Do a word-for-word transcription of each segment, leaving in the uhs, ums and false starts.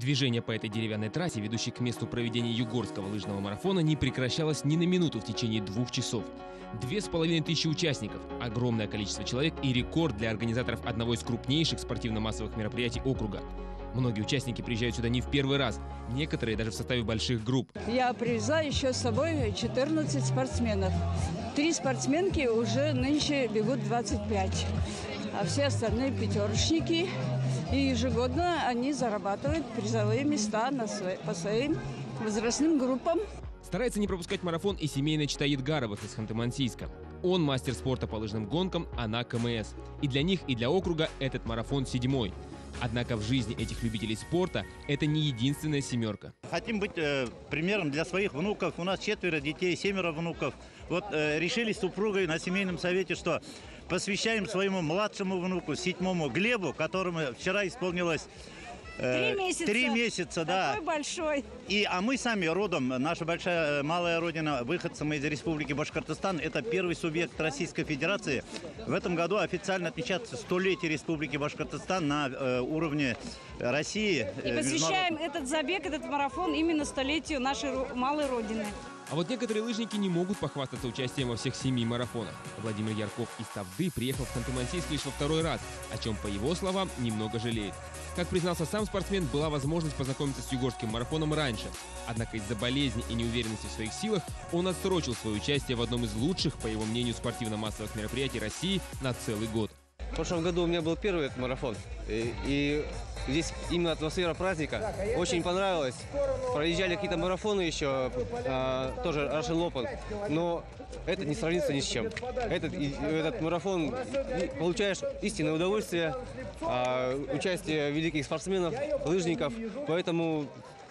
Движение по этой деревянной трассе, ведущей к месту проведения югорского лыжного марафона, не прекращалось ни на минуту в течение двух часов. Две с половиной тысячи участников, огромное количество человек и рекорд для организаторов одного из крупнейших спортивно-массовых мероприятий округа. Многие участники приезжают сюда не в первый раз, некоторые даже в составе больших групп. Я привезла еще с собой четырнадцать спортсменов. Три спортсменки уже нынче бегут двадцать пять, а все остальные пятерочники. И ежегодно они зарабатывают призовые места на свои, по своим возрастным группам. Старается не пропускать марафон и семейная чета Едгаровых из Ханты-Мансийска. Он мастер спорта по лыжным гонкам, она КМС. И для них, и для округа этот марафон седьмой. Однако в жизни этих любителей спорта это не единственная семерка. Хотим быть э, примером для своих внуков. У нас четверо детей, семеро внуков. Вот э, решили с супругой на семейном совете, что посвящаем своему младшему внуку, седьмому Глебу, которому вчера исполнилось э, три месяца. Три месяца, да. Такой большой. И, а мы сами родом, наша большая малая родина, выходцы мы из Республики Башкортостан, это первый субъект Российской Федерации. В этом году официально отмечается столетие Республики Башкортостан на э, уровне России. И посвящаем этот забег, этот марафон именно столетию нашей малой родины. А вот некоторые лыжники не могут похвастаться участием во всех семи марафонах. Владимир Ярков из Тавды приехал в Ханты-Мансийск лишь во второй раз, о чем, по его словам, немного жалеет. Как признался сам спортсмен, была возможность познакомиться с югорским марафоном раньше. Однако из-за болезни и неуверенности в своих силах он отсрочил свое участие в одном из лучших, по его мнению, спортивно-массовых мероприятий России на целый год. В прошлом году у меня был первый этот марафон. И, и здесь именно атмосфера праздника очень понравилась. Проезжали какие-то марафоны еще, а, тоже Russian Open, но это не сравнится ни с чем. Этот, этот марафон получаешь истинное удовольствие, а, участие великих спортсменов, лыжников, поэтому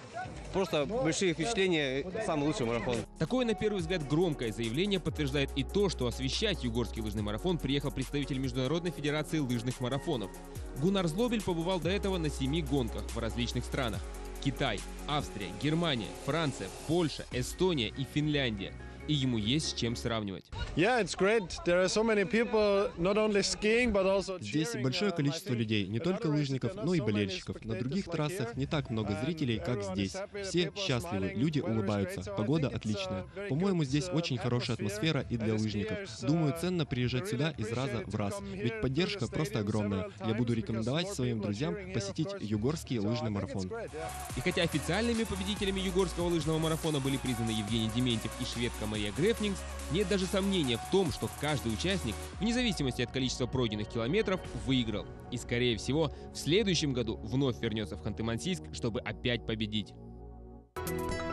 просто большие впечатления, самый лучший марафон. Такое, на первый взгляд, громкое заявление подтверждает и то, что освещать югорский лыжный марафон приехал представитель Международной Федерации лыжных марафонов. Гуннар Злобель побывал до этого на семи гонках в различных странах. Китай, Австрия, Германия, Франция, Польша, Эстония и Финляндия. И ему есть с чем сравнивать. Здесь большое количество людей, не только лыжников, но и болельщиков. На других трассах не так много зрителей, как здесь. Все счастливы, люди улыбаются, погода отличная. По-моему, здесь очень хорошая атмосфера и для лыжников. Думаю, ценно приезжать сюда из раза в раз, ведь поддержка просто огромная. Я буду рекомендовать своим друзьям посетить югорский лыжный марафон. И хотя официальными победителями югорского лыжного марафона были признаны Евгений Дементьев и шведка Мария Грефнингс, нет даже сомнения в том, что каждый участник, вне зависимости от количества пройденных километров, выиграл. И, скорее всего, в следующем году вновь вернется в Ханты-Мансийск, чтобы опять победить.